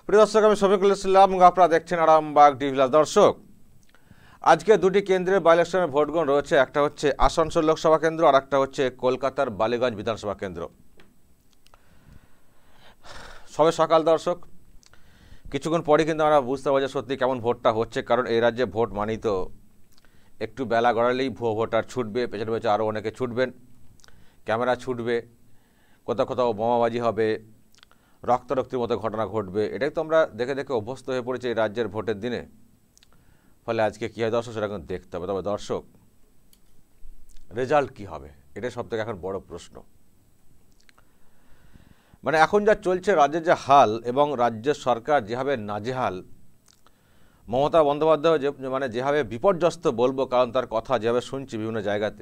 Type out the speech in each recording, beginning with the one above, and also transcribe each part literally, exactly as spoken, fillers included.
প্রিয় দর্শক, আমি শফিকুল ইসলাম এবং আপনারা দেখছেন আরামবাগ টিভি প্লাস। দর্শক, আজকে দুটি কেন্দ্রের বাই ইলেকশনের ভোটগ্রহণ রয়েছে। একটা হচ্ছে আসানসোল লোকসভা কেন্দ্র আর একটা হচ্ছে কলকাতার বালিগঞ্জ বিধানসভা কেন্দ্র। সবে সকাল দর্শক, কিছুক্ষণ পরে কিন্তু আমরা বুঝতে পারছি সত্যি কেমন ভোটটা হচ্ছে, কারণ এই রাজ্যে ভোট মানেই তো একটু বেলা গড়ালেই ভুয়ো ভোটার ছুটবে, পেছনে পেছনে আরও অনেকে ছুটবেন, ক্যামেরা ছুটবে, কোথাও কোথাও বোমাবাজি হবে, রক্তারক্তির মতো ঘটনা ঘটবে। এটাই তো আমরা দেখে দেখে অভ্যস্ত হয়ে পড়েছি এই রাজ্যের ভোটের দিনে। ফলে আজকে কী হয় দর্শক, সেটা কিন্তু দেখতে হবে। তবে দর্শক, রেজাল্ট কী হবে এটাই সব থেকে এখন বড় প্রশ্ন। মানে এখন যা চলছে রাজ্যের যে হাল, এবং রাজ্যের সরকার যেভাবে নাজেহাল, মমতা বন্দ্যোপাধ্যায় যে মানে যেভাবে বিপর্যস্ত বলবো, কারণ তার কথা যেভাবে শুনছি বিভিন্ন জায়গাতে,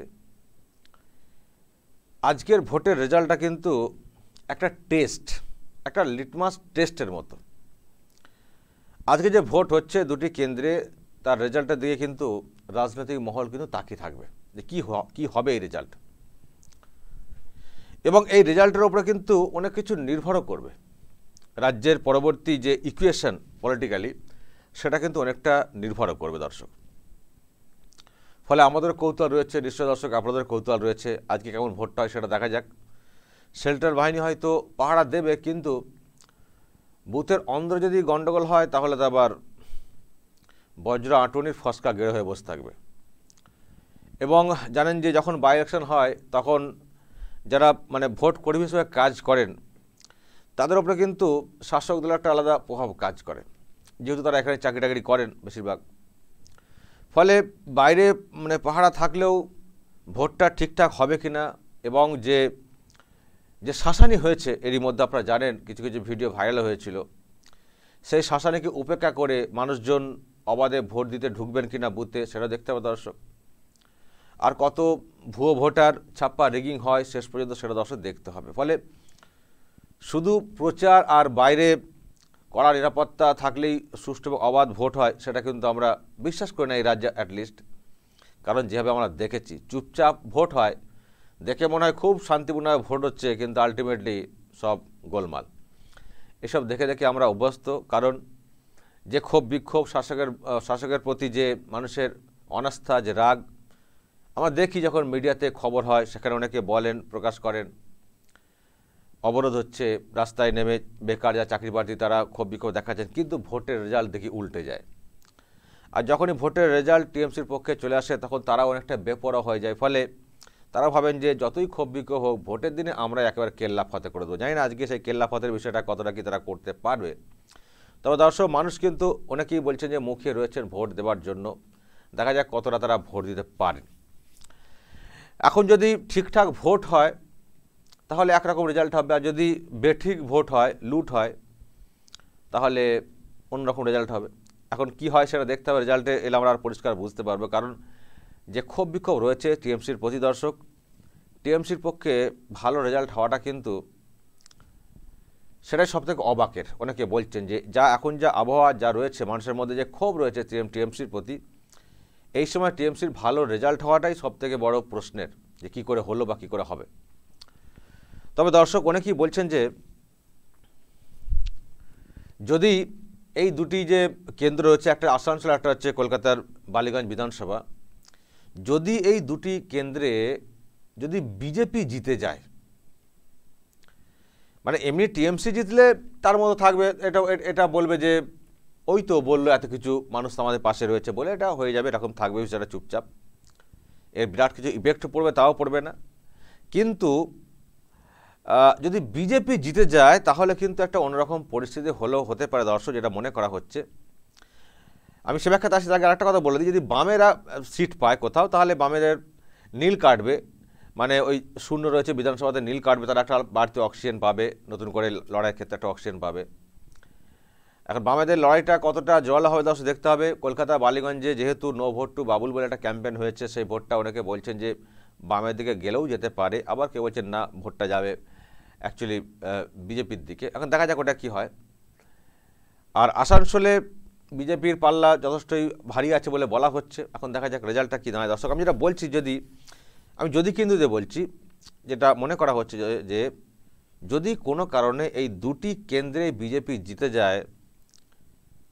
আজকের ভোটের রেজাল্টটা কিন্তু একটা টেস্ট, একটা লিটমাস টেস্টের মতো। আজকে যে ভোট হচ্ছে দুটি কেন্দ্রে, তার রেজাল্টের দিকে কিন্তু রাজনৈতিক মহল কিন্তু তাকিয়ে থাকবে যে কী কী হবে এই রেজাল্ট, এবং এই রেজাল্টের উপরে কিন্তু অনেক কিছু নির্ভরও করবে। রাজ্যের পরবর্তী যে ইকুয়েশন পলিটিক্যালি, সেটা কিন্তু অনেকটা নির্ভরও করবে দর্শক। ফলে আমাদের কৌতূহল রয়েছে, নিশ্চয় দর্শক আপনাদের কৌতূহল রয়েছে, আজকে কেমন ভোটটা হয় সেটা দেখা যাক। শেল্টার বাহিনী হয়তো পাহারা দেবে, কিন্তু বুথের অন্দরে যদি গণ্ডগোল হয় তাহলে তো আবার বজ্র আঁটুনির ফসকা গেড়ে হয়ে বসে থাকবে। এবং জানেন যে যখন বাই ইলেকশন হয় তখন যারা মানে ভোট কর্মী হিসেবে কাজ করেন, তাদের উপরে কিন্তু শাসক দলের একটা আলাদা প্রভাব কাজ করে, যেহেতু তারা এখানে চাকরি টাকরি করেন বেশিরভাগ। ফলে বাইরে মানে পাহারা থাকলেও ভোটটা ঠিকঠাক হবে কিনা, এবং যে যে শাসানি হয়েছে এরই মধ্যে আপনারা জানেন কিছু কিছু ভিডিও ভাইরাল হয়েছিল, সেই শাসানিকে উপেক্ষা করে মানুষজন অবাধে ভোট দিতে ঢুকবেন কিনা বুথে, সেটা দেখতে হবে দর্শক। আর কত ভুয়ো ভোটার ছাপ্পা রিগিং হয় শেষ পর্যন্ত, সেটা দর্শক দেখতে হবে। ফলে শুধু প্রচার আর বাইরে কড়া নিরাপত্তা থাকলেই সুষ্ঠু এবং অবাধ ভোট হয়, সেটা কিন্তু আমরা বিশ্বাস করি না এই রাজ্যে অ্যাটলিস্ট। কারণ যেভাবে আমরা দেখেছি চুপচাপ ভোট হয়, দেখে মনে হয় খুব শান্তিপূর্ণভাবে ভোট হচ্ছে, কিন্তু আলটিমেটলি সব গোলমাল। এসব দেখে দেখে আমরা অভ্যস্ত। কারণ যে ক্ষোভ বিক্ষোভ, শাসকের শাসকের প্রতি যে মানুষের অনাস্থা, যে রাগ, আমরা দেখি যখন মিডিয়াতে খবর হয়, সেখানে অনেকে বলেন, প্রকাশ করেন অবরোধ হচ্ছে, রাস্তায় নেমে বেকার যা চাকরি প্রার্থী তারা ক্ষোভ বিক্ষোভ দেখাচ্ছেন, কিন্তু ভোটের রেজাল্ট দেখি উল্টে যায়। আর যখনই ভোটের রেজাল্ট টিএমসির পক্ষে চলে আসে, তখন তারা অনেকটা বেপরোয়া হয়ে যায়। ফলে তারা ভাবেন যে যতই ক্ষোভ বিক্ষোভ হোক, ভোটের দিনে আমরা একেবারে কেল্লা ফতে করে দেবো। জানি না আজকে সেই কেল্লা ফতের বিষয়টা কতটা কি তারা করতে পারবে। তবে দর্শক, মানুষ কিন্তু অনেকেই বলছেন যে মুখিয়ে রয়েছেন ভোট দেওয়ার জন্য, দেখা যাক কতটা তারা ভোট দিতে পারেন। এখন যদি ঠিকঠাক ভোট হয় তাহলে একরকম রেজাল্ট হবে, আর যদি বেঠিক ভোট হয়, লুট হয়, তাহলে অন্যরকম রেজাল্ট হবে। এখন কি হয় সেটা দেখতে হবে, রেজাল্টে এলে আমরা আর পরিষ্কার বুঝতে পারবো। কারণ যে ক্ষোভ বিক্ষোভ রয়েছে টিএমসির প্রতি দর্শক, টিএমসির পক্ষে ভালো রেজাল্ট হওয়াটা কিন্তু সেটাই সবথেকে অবাকের। অনেকে বলছেন যে যা এখন যা আবহাওয়া যা রয়েছে, মানুষের মধ্যে যে ক্ষোভ রয়েছে টিএমসির প্রতি, এই সময় টিএমসির ভালো রেজাল্ট হওয়াটাই সবথেকে বড় প্রশ্নের, যে কী করে হলো বা কী করে হবে। তবে দর্শক, অনেকেই বলছেন যে যদি এই দুটি যে কেন্দ্র রয়েছে, একটা আসানসোল, একটা হচ্ছে কলকাতার বালিগঞ্জ বিধানসভা, যদি এই দুটি কেন্দ্রে যদি বিজেপি জিতে যায়, মানে এমনি টিএমসি জিতলে তার মতো থাকবে, এটা এটা বলবে যে ওই তো বললো এত কিছু মানুষ আমাদের পাশে রয়েছে বলে এটা হয়ে যাবে, এরকম থাকবে বিষয়টা চুপচাপ, এর বিরাট কিছু ইফেক্ট পড়বে তাও পড়বে না। কিন্তু যদি বিজেপি জিতে যায় তাহলে কিন্তু একটা অন্যরকম পরিস্থিতি হলেও হতে পারে দর্শক, যেটা মনে করা হচ্ছে। আমি সে ব্যাখ্যাতে আসি, তাকে আরেকটা কথা বলে দিই, যদি বামেরা সিট পায় কোথাও, তাহলে বামেদের নীল কাটবে, মানে ওই শূন্য রয়েছে বিধানসভাতে নীল কাটবে, তারা একটা বাড়তি অক্সিজেন পাবে, নতুন করে লড়াইয়ের ক্ষেত্রে একটা অক্সিজেন পাবে। এখন বামেদের লড়াইটা কতটা জোরালো হবে দর্শক দেখতে হবে। কলকাতা বালিগঞ্জে যেহেতু নো ভোট টু বাবুল বলে একটা ক্যাম্পেইন হয়েছে, সেই ভোটটা অনেকে বলছেন যে বামের দিকে গেলেও যেতে পারে, আবার কেউ বলছেন না ভোটটা যাবে অ্যাকচুয়ালি বিজেপির দিকে। এখন দেখা যাক ওটা কী হয়। আর আসানসোলে বিজেপির পাল্লা যথেষ্টই ভারী আছে বলে বলা হচ্ছে, এখন দেখা যাক রেজাল্টটা কী দাঁড়ায় দর্শক। আমি যেটা বলছি, যদি আমি যদি কিন্তু দিয়ে বলছি, যেটা মনে করা হচ্ছে যে যদি কোনো কারণে এই দুটি কেন্দ্রে বিজেপি জিতে যায়,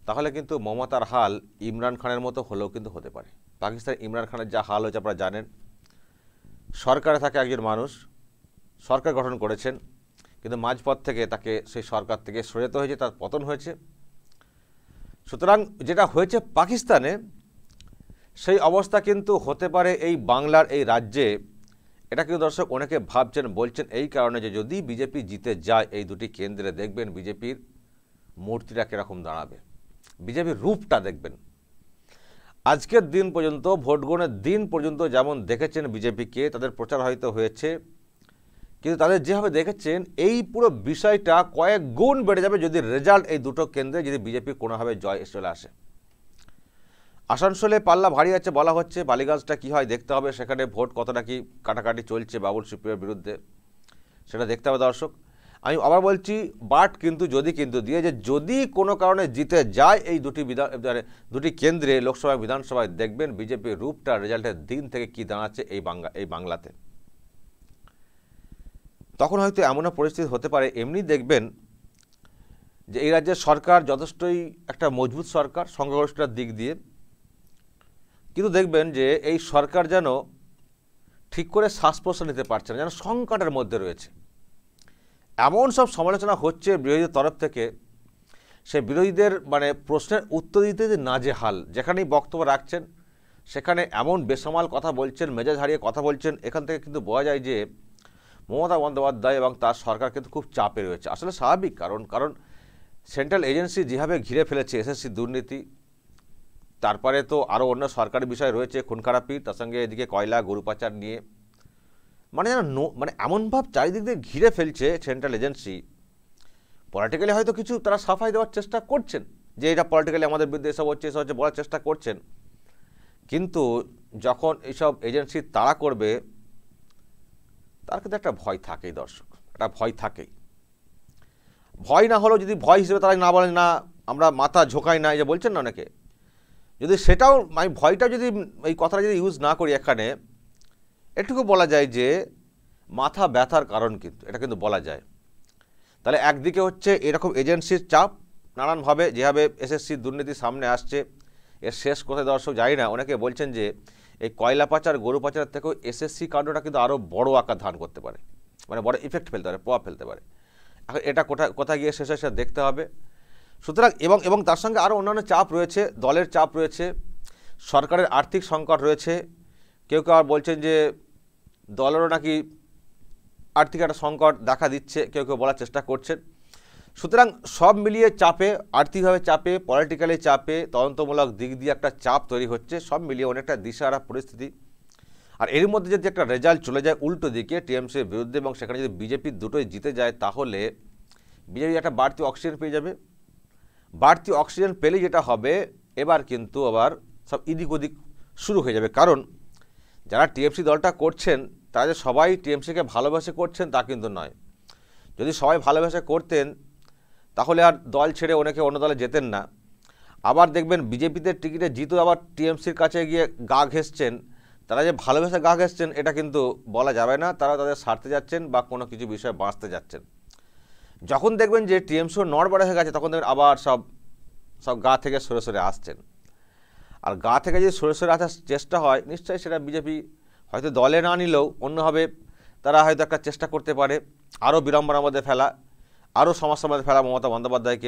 তাহলে কিন্তু মমতার হাল ইমরান খানের মতো হলেও কিন্তু হতে পারে। পাকিস্তান ইমরান খানের যা হাল হয়েছে আপনারা জানেন, সরকারে থাকে একজন মানুষ, সরকার গঠন করেছেন, কিন্তু মাঝপথ থেকে তাকে সেই সরকার থেকে সরে যেতে হয়েছে, তার পতন হয়েছে। সুতরাং যেটা হয়েছে পাকিস্তানে, সেই অবস্থা কিন্তু হতে পারে এই বাংলার এই রাজ্যে। এটা কিন্তু দর্শক অনেকে ভাবছেন, বলছেন এই কারণে যে যদি বিজেপি জিতে যায় এই দুটি কেন্দ্রে, দেখবেন বিজেপির মূর্তিটা কীরকম দাঁড়াবে, বিজেপির রূপটা দেখবেন। আজকের দিন পর্যন্ত, ভোট গ্রহণের দিন পর্যন্ত যেমন দেখেছেন বিজেপিকে, তাদের প্রচার হয়তো হয়েছে, কিন্তু তাদের যেভাবে দেখেছেন এই পুরো বিষয়টা কয়েক গুণ বেড়ে যাবে যদি রেজাল্ট এই দুটো কেন্দ্রে যদি বিজেপি কোনোভাবে জয় চলে আসে। আসানসোলে পাল্লা ভারী আছে বলা হচ্ছে, বালিগঞ্জটা কী হয় দেখতে হবে, সেখানে ভোট কতটা কি কাটাকাটি চলছে বাবুল সুপ্রিয়র বিরুদ্ধে, সেটা দেখতে হবে দর্শক। আমি আবার বলছি, বাট কিন্তু যদি কিন্তু দিয়ে যে যদি কোনো কারণে জিতে যায় এই দুটি বিধান দুটি কেন্দ্রে লোকসভা বিধানসভায়, দেখবেন বিজেপির রূপটা রেজাল্টের দিন থেকে কি দাঁড়াচ্ছে এই বাংলা এই বাংলাতে। তখন হয়তো এমনও পরিস্থিতি হতে পারে, এমনি দেখবেন যে এই রাজ্যের সরকার যথেষ্টই একটা মজবুত সরকার সংখ্যাগরিষ্ঠতার দিক দিয়ে, কিন্তু দেখবেন যে এই সরকার যেন ঠিক করে শ্বাস প্রশ্বাস নিতে পারছে না, যেন সংকটের মধ্যে রয়েছে। এমন সব সমালোচনা হচ্ছে বিরোধীদের তরফ থেকে, সে বিরোধীদের মানে প্রশ্নের উত্তর দিতে যে নাজেহাল, যেখানেই বক্তব্য রাখছেন সেখানে এমন বেসামাল কথা বলছেন, মেজাজ হারিয়ে কথা বলছেন। এখান থেকে কিন্তু বোঝা যায় যে মমতা বন্দ্যোপাধ্যায় এবং তার সরকার কিন্তু খুব চাপে রয়েছে। আসলে স্বাভাবিক, কারণ কারণ সেন্ট্রাল এজেন্সি যেভাবে ঘিরে ফেলেছে এসএসসি দুর্নীতি, তারপরে তো আরও অন্য সরকারি বিষয় রয়েছে, খুন খারাপি, তার সঙ্গে এদিকে কয়লা গরু পাচার নিয়ে, মানে যেন মানে এমনভাব চারিদিক দিয়ে ঘিরে ফেলছে সেন্ট্রাল এজেন্সি। পলিটিক্যালি হয়তো কিছু তারা সাফাই দেওয়ার চেষ্টা করছেন যে এটা পলিটিক্যালি আমাদের বিরুদ্ধে এসব হচ্ছে এসব হচ্ছে বলার চেষ্টা করছেন, কিন্তু যখন এইসব এজেন্সি তাড়া করবে তার কিন্তু একটা ভয় থাকেই দর্শক, একটা ভয় থাকেই। ভয় না হলেও যদি ভয় হিসেবে তারা না বলেন না আমরা মাথা ঝোঁকাই না, এই যে বলছেন না অনেকে, যদি সেটাও আমি ভয়টা যদি এই কথাটা যদি ইউজ না করি, এখানে এটুকু বলা যায় যে মাথা ব্যথার কারণ কিন্তু এটা কিন্তু বলা যায়। তাহলে একদিকে হচ্ছে এরকম এজেন্সির চাপ নানানভাবে, যেভাবে এসএসসি দুর্নীতি সামনে আসছে, এর শেষ কোথায় দর্শক জানি না। অনেকে বলছেন যে এই কয়লা পাচার গরু পাচারের থেকেও এসএসসি কাণ্ডটা কিন্তু আরও বড় আকার ধারণ করতে পারে, মানে বড় ইফেক্ট ফেলতে পারে, প্রভাব ফেলতে পারে। এখন এটা কোথায় কোথায় গিয়ে শেষ হয় সেটা দেখতে হবে। সুতরাং এবং এবং তার সঙ্গে আরও অন্যান্য চাপ রয়েছে, দলের চাপ রয়েছে, সরকারের আর্থিক সংকট রয়েছে। কেউ কেউ আর বলছেন যে দলেরও নাকি আর্থিক একটা সংকট দেখা দিচ্ছে, কেউ কেউ বলার চেষ্টা করছেন। সুতরাং সব মিলিয়ে চাপে, আর্থিকভাবে চাপে, পলিটিক্যালি চাপে, তদন্তমূলক দিক দিয়ে একটা চাপ তৈরি হচ্ছে, সব মিলিয়ে অনেকটা দিশাহারা পরিস্থিতি। আর এর মধ্যে যদি একটা রেজাল্ট চলে যায় উল্টো দিকে টিএমসির বিরুদ্ধে, এবং সেখানে যদি বিজেপি দুটোই জিতে যায়, তাহলে বিজেপি একটা বাড়তি অক্সিজেন পেয়ে যাবে। বাড়তি অক্সিজেন পেলেই যেটা হবে, এবার কিন্তু আবার সব ইদিক ওদিক শুরু হয়ে যাবে। কারণ যারা টিএমসি দলটা করছেন তারা যে সবাই টিএমসিকে ভালোবেসে করছেন তা কিন্তু নয়। যদি সবাই ভালোবেসে করতেন তাহলে আর দল ছেড়ে অনেকে অন্য দলে যেতেন না। আবার দেখবেন বিজেপিতে টিকিটে জিতেও আবার টিএমসির কাছে গিয়ে গা ঘেঁষছেন, তারা যে ভালোবেসে গা ঘেঁষছেন এটা কিন্তু বলা যাবে না, তারা তাদের স্বার্থে যাচ্ছেন বা কোনো কিছু বিষয়ে বাঁচতে যাচ্ছেন। যখন দেখবেন যে টিএমসিও নড়বড়ে হয়ে গেছে, তখন দেখবেন আবার সব সব গা থেকে সরে সরে আসছেন। আর গা থেকে যদি সরে সরে আসার চেষ্টা হয়, নিশ্চয়ই সেটা বিজেপি হয়তো দলে না নিলেও অন্যভাবে তারা হয়তো একটা চেষ্টা করতে পারে আরও বিড়ম্বনার মধ্যে ফেলা, আরও সমস্যার মধ্যে ফেলা মমতা বন্দ্যোপাধ্যায়কে।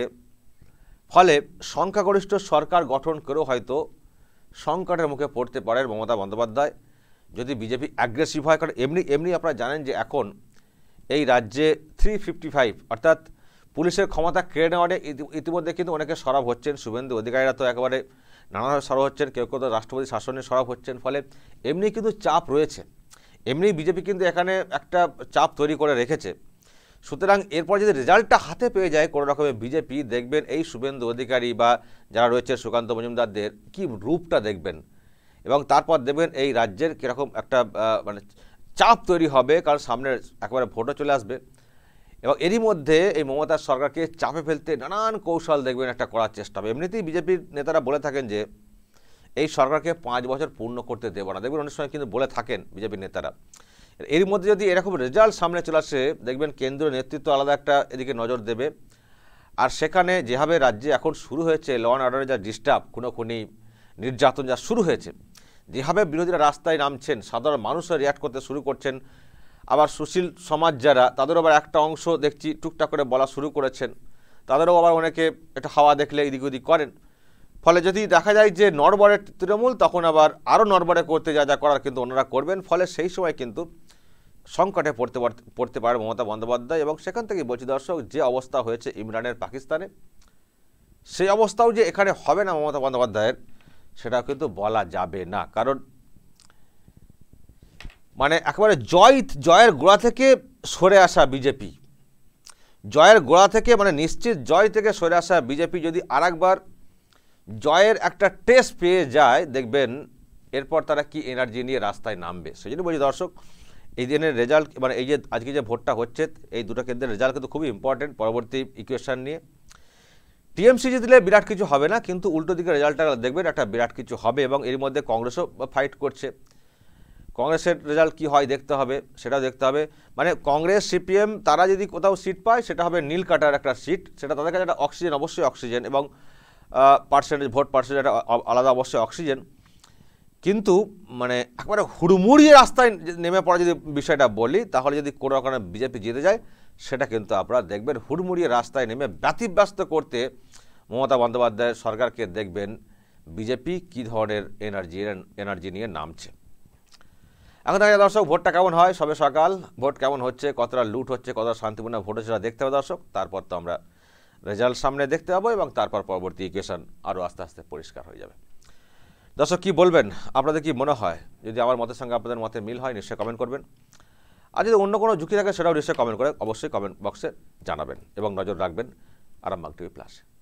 ফলে সংখ্যাগরিষ্ঠ সরকার গঠন করেও হয়তো সংকটের মুখে পড়তে পারে মমতা বন্দ্যোপাধ্যায় যদি বিজেপি অ্যাগ্রেসিভ হয়। কারণ এমনি এমনি আপনারা জানেন যে এখন এই রাজ্যে থ্রি ফিফটি ফাইভ অর্থাৎ পুলিশের ক্ষমতা কেড়ে নেওয়ার ইতিমধ্যে কিন্তু অনেকে সরব হচ্ছেন। শুভেন্দু অধিকারীরা তো একেবারে নানাভাবে সরব হচ্ছেন, কেউ কেউ তো রাষ্ট্রপতি শাসনে সরব হচ্ছেন। ফলে এমনি কিন্তু চাপ রয়েছে, এমনি বিজেপি কিন্তু এখানে একটা চাপ তৈরি করে রেখেছে। সুতরাং এরপর যদি রেজাল্টটা হাতে পেয়ে যায় কোনো রকমের বিজেপি, দেখবেন এই শুভেন্দু অধিকারী বা যারা রয়েছে সুকান্ত মজুমদারদের কি রূপটা দেখবেন, এবং তারপর দেখবেন এই রাজ্যের কীরকম একটা মানে চাপ তৈরি হবে, কারণ সামনে একেবারে ভোটও চলে আসবে। এবং এরই মধ্যে এই মমতার সরকারকে চাপে ফেলতে নানান কৌশল দেখবেন একটা করার চেষ্টা হবে। এমনিতেই বিজেপির নেতারা বলে থাকেন যে এই সরকারকে পাঁচ বছর পূর্ণ করতে দেবো না, দেখবেন অনেক সময় কিন্তু বলে থাকেন বিজেপির নেতারা। এর মধ্যে যদি এরকম রেজাল্ট সামনে চলে আসে, দেখবেন কেন্দ্রীয় নেতৃত্ব আলাদা একটা এদিকে নজর দেবে। আর সেখানে যেভাবে রাজ্যে এখন শুরু হয়েছে ল অ্যান্ড অর্ডারের যা ডিস্টার্ব, খুনোখুনি, নির্যাতন যা শুরু হয়েছে, যেভাবে বিরোধীরা রাস্তায় নামছেন, সাধারণ মানুষরা রিয়াক্ট করতে শুরু করছেন, আবার সুশীল সমাজ যারা, তাদেরও আবার একটা অংশ দেখছি টুকটাক করে বলা শুরু করেছেন, তাদেরও আবার অনেকে একটা হাওয়া দেখলে এদিক ওদিক করেন। ফলে যদি দেখা যায় যে নড়বড়ে তৃণমূল, তখন আবার আরও নড়বড়ে করতে যা যা করার কিন্তু ওনারা করবেন। ফলে সেই সময় কিন্তু সংকটে পড়তে পড়তে পারে মমতা বন্দ্যোপাধ্যায়। এবং সেখান থেকে বলছি দর্শক, যে অবস্থা হয়েছে ইমরানের পাকিস্তানে, সেই অবস্থাও যে এখানে হবে না মমতা বন্দ্যোপাধ্যায়ের, সেটা কিন্তু বলা যাবে না। কারণ মানে একেবারে জয় জয়ের গোড়া থেকে সরে আসা বিজেপি, জয়ের গোড়া থেকে মানে নিশ্চিত জয় থেকে সরে আসা বিজেপি যদি আরেকবার জয়ের একটা টেস্ট পেয়ে যায়, দেখবেন এরপর তারা কি এনার্জি নিয়ে রাস্তায় নামবে। সেই জন্য বলছি দর্শক, এই দিনের রেজাল্ট মানে এই যে আজকে যে ভোটটা হচ্ছে, এই দুটো কেন্দ্রের রেজাল্ট কিন্তু খুবই ইম্পর্টেন্ট পরবর্তী ইকুয়েশন নিয়ে। টিএমসি জিতলে বিরাট কিছু হবে না, কিন্তু উল্টো দিকে রেজাল্টটা দেখবেন একটা বিরাট কিছু হবে। এবং এর মধ্যে কংগ্রেসও ফাইট করছে, কংগ্রেসের রেজাল্ট কি হয় দেখতে হবে, সেটাও দেখতে হবে। মানে কংগ্রেস সিপিএম তারা যদি কোথাও সিট পায়, সেটা হবে নীল কাটার একটা সিট, সেটা তাদের কাছে একটা অক্সিজেন, অবশ্যই অক্সিজেন, এবং পার্সেন্টেজ ভোট পার্সেন্টেজ একটা আলাদা অবশ্যই অক্সিজেন। কিন্তু মানে একবারে হুড়মুড়িয়ে রাস্তায় নেমে পড়া যদি বিষয়টা বলি, তাহলে যদি কোনো কারণে বিজেপি জিতে যায়, সেটা কিন্তু আপনারা দেখবেন হুড়মুড়িয়ে রাস্তায় নেমে ব্যতিব্যস্ত করতে মমতা বন্দ্যোপাধ্যায়ের সরকারকে দেখবেন বিজেপি কী ধরনের এনার্জি এনার্জি নিয়ে নামছে। এখন দেখা যায় দর্শক, ভোটটা কেমন হয়, সবে সকাল, ভোট কেমন হচ্ছে, কতটা লুট হচ্ছে, কতটা শান্তিপূর্ণ ভোট হচ্ছে, সেটা দেখতে হবে দর্শক। তারপর তো আমরা রেজাল্ট সামনে দেখতে পাবো, এবং তারপর পরবর্তী ইকুয়েশন আরও আস্তে আস্তে পরিষ্কার হয়ে যাবে। দর্শক কি বলবেন, আপনাদের কি মনে হয়? যদি আমার মতের সঙ্গে আপনাদের মতে মিল হয়, নিশ্চয়ই কমেন্ট করবেন। আর যদি অন্য কোনো ঝুঁকি থাকে, সেটাও নিশ্চয়ই কমেন্ট করে অবশ্যই কমেন্ট বক্সে জানাবেন, এবং নজর রাখবেন আরামবাগ টিভি প্লাস।